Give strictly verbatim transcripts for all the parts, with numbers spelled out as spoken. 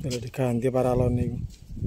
Sudah diganti paralon ini.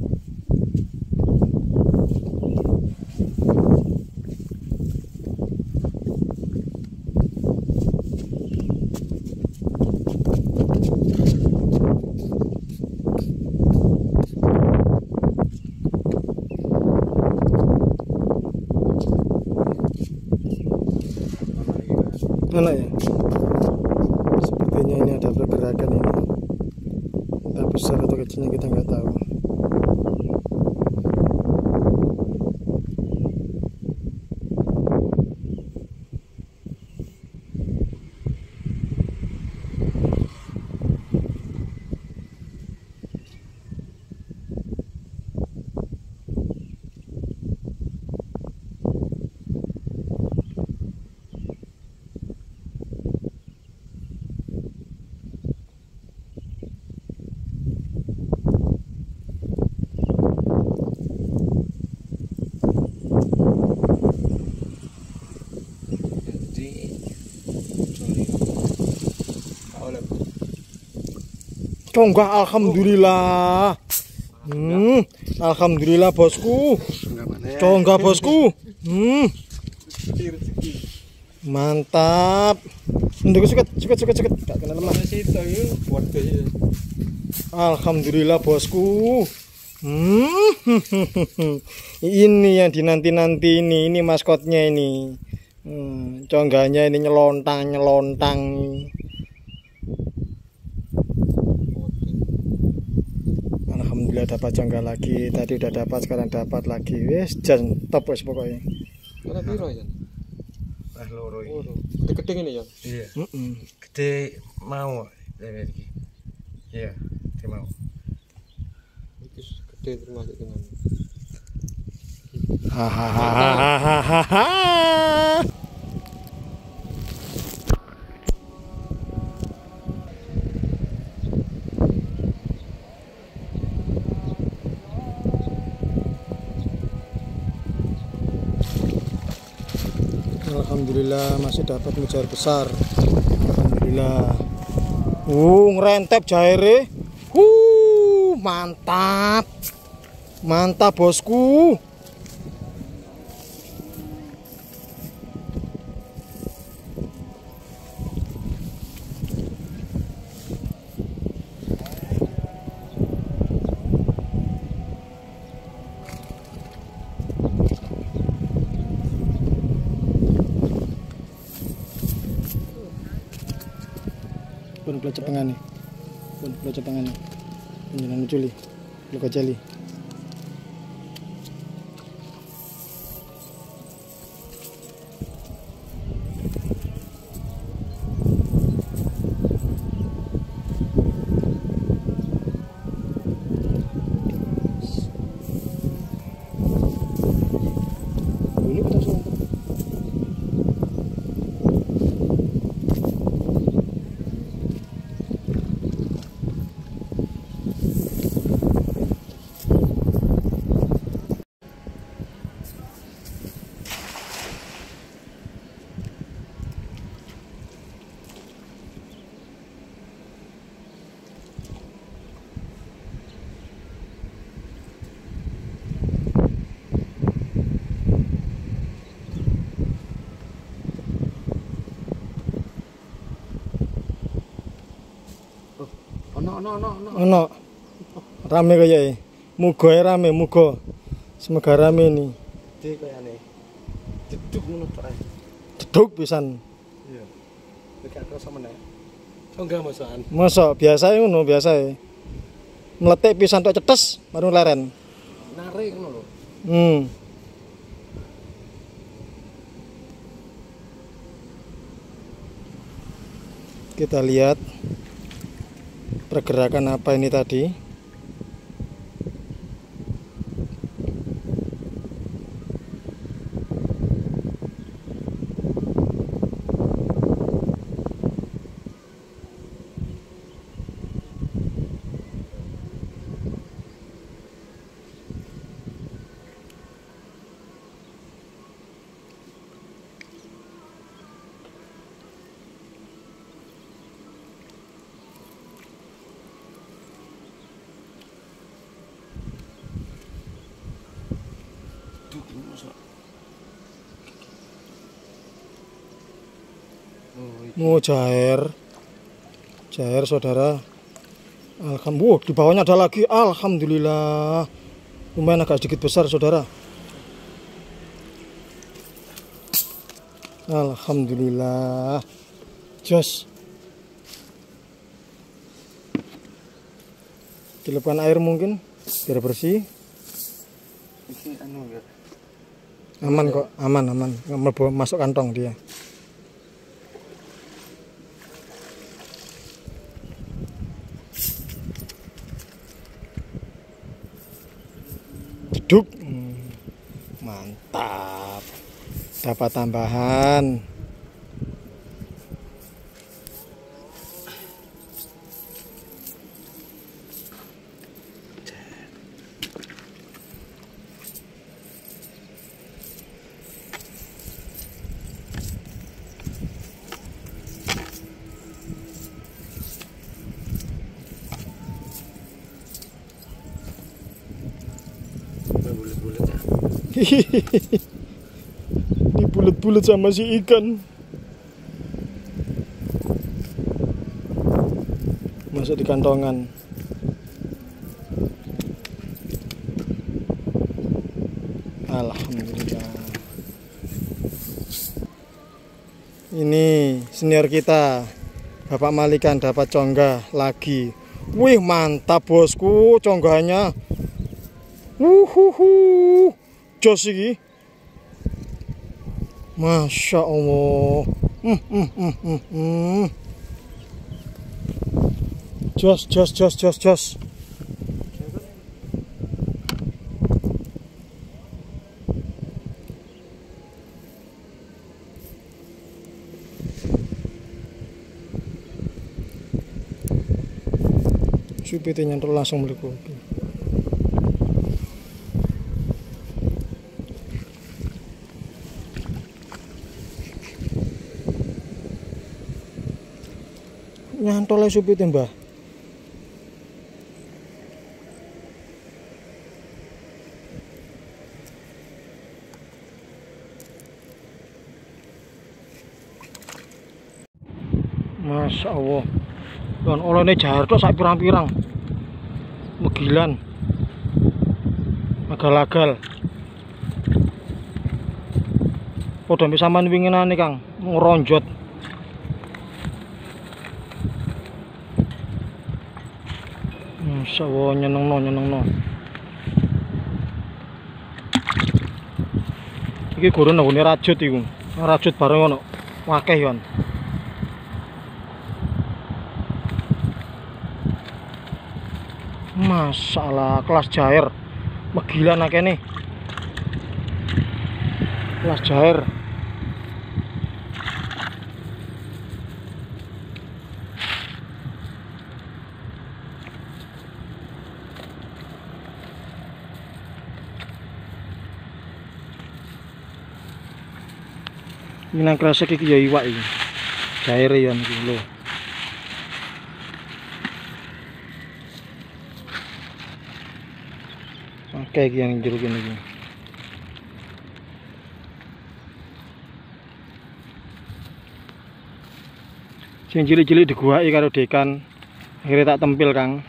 Mana ya? Sepertinya ini ada pergerakan ini. Entah besar atau kecilnya kita nggak tahu. Conggah, alhamdulillah. Hmm, alhamdulillah bosku. Conggah bosku. Hmm. Mantap. Nduk suket, suket, suket, suket. Gak kena lemah. Alhamdulillah bosku. Hmm. Ini yang dinanti-nanti ini, ini maskotnya ini. Hmm, conggahnya ini nyelontang, nyelontang. Alhamdulillah dapat conggah lagi. Tadi udah dapat, sekarang dapat lagi. Wes jan top wes pokoknya. Mana piro ya? Ah loro iki. Gede-gede ngene ya. Iya. Heeh. Gede mau iki. Iya, gede mau. Iki gede termasuk dengan. Hahaha. Alhamdulillah masih dapat mujair besar. Alhamdulillah. Uh, ngerentep jaire. Uh, mantap. Mantap bosku. Pun bela cepengan nih, pun bela cepengan nih, penjalan culi, luka jali. Ini kita semua. Ono ono ono ono. Ono rame kaya muga ya rame muga semoga rame ini Gede kayane. Jeduk ngono tok ae. jeduk pisan Iya. Nek kerasa meneh. Conggah masakan. masa biasa ngono biasa meletik pisan tok cetes baru leren. Narik ngono lho. Hmm. Kita lihat pergerakan apa ini tadi. Mau jair. Jair saudara. Alhamdulillah, di bawahnya ada lagi. Alhamdulillah. Lumayan agak sedikit besar saudara. Alhamdulillah. Jos. Tiupkan air mungkin biar bersih. Ini anu ya. Aman kok, aman aman. Nggak masuk kantong dia. Jeduk. Hmm, mantap. Dapat tambahan. Bulat-bulat ya. Ini bulat-bulat sama si ikan. Masuk di kantongan. Alhamdulillah. Ini senior kita, Bapak Malikan dapat conggah lagi. Wih, mantap bosku conggahnya. Wuhuhu, jos iki. Masya Allah. Hmm, hmm, hmm, hmm, hmm. Jos, jos, jos, jos, jos. Supite nyantol langsung melebu. Nyantol supite mbah. Masya Allah. Dan olehnya jair tuh sak pirang-pirang. Megilan. Agal-agal. Padha sampean winginane Kang, ngeronjot. Masya Allah, nyenengno nyenengno. Iki gurun nggone rajut iku. Rajut bareng ngono. Akeh yon. Masalah kelas jair. Megilan akeh nih. Kelas jair. Minang kresek iki ya iwak iki. Jair ya iki lho. Oke iki yang jero kene iki. Sing cilik-cilik diguwaki karo dekan. Akhirnya tak tempil, Kang.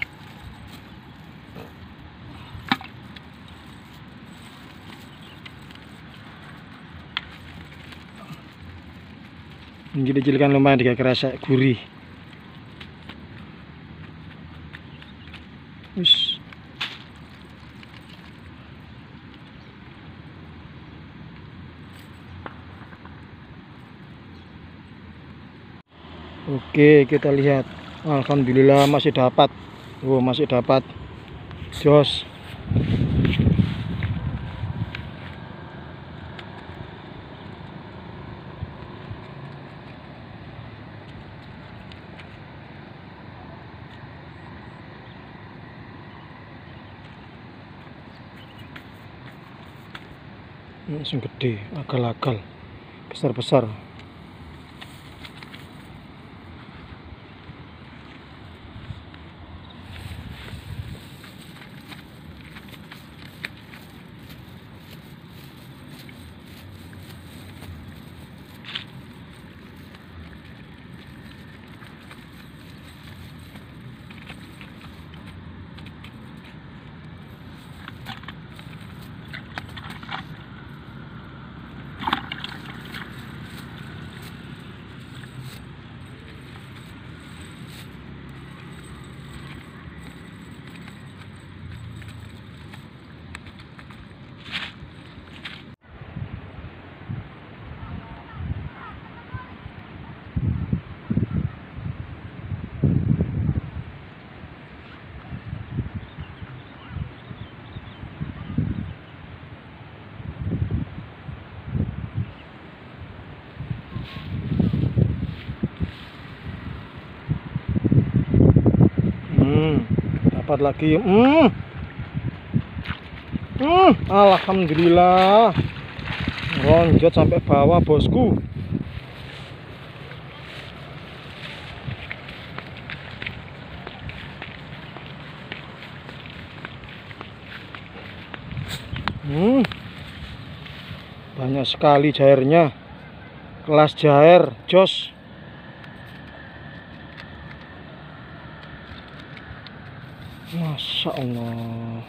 Cilik-cilik kan lumayan digawe kresek gurih. Wis. Oke, kita lihat. Alhamdulillah masih dapat. Oh, masih dapat. Jos. Langsung gede, agal-agal, besar-besar. Hmm, dapat lagi. Hmm. Hmm, alhamdulillah. Lonjot sampai bawah, bosku. Hmm. Banyak sekali jairnya. Kelas jair jos. Masya Allah.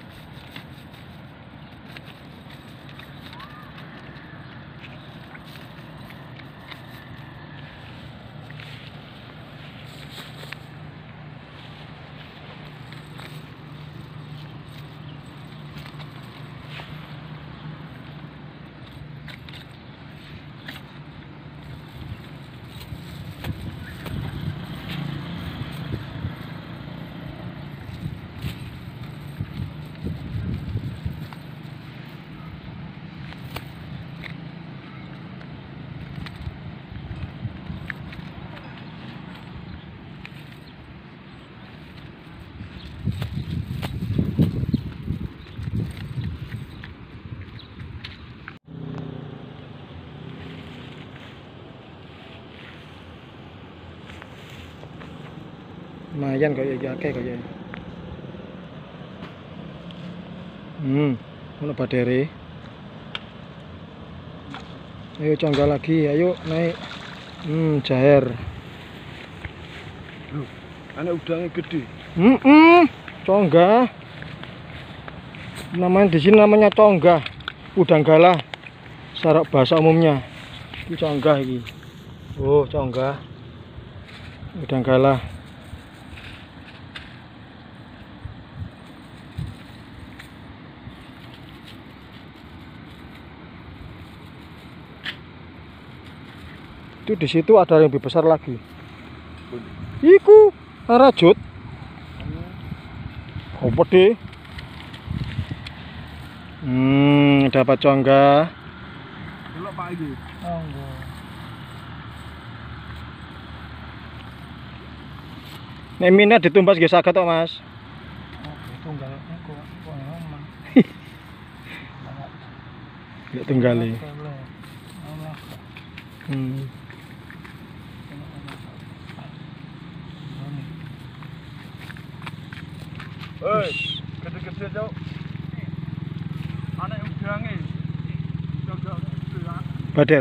Lumayan kok ya, akeh kok ya. Hmm, ono badere. Ayo congga lagi, ayo naik. Hmm, jair. Loh, anak udangnya gede. Hmm, hmm, congga. Namanya di sini namanya congga. Udang galah. Secara bahasa umumnya. Ini congga ini. Oh, congga. Udang galah. Itu di situ ada yang lebih besar lagi. Iku rajut. Apa deh? Hmm, dapat congga. Delok Pak iki. Congga. Nek minat ditumbas nggih saged tok, Mas. Tunggal engko kok ngomong. Lek tunggale. Hmm. Hei, gede-gede cok. Anak udange. Jaga gede ya. Badar.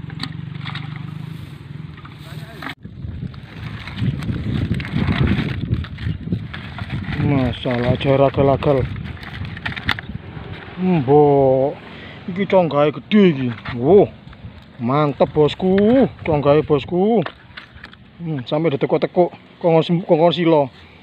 Masalah jarak gagal. Mbok, iki conggahe gede iki. Wow. Mantep bosku, conggahe bosku. Hmm, sampai ditekuk-tekuk kongkon kongkon silo.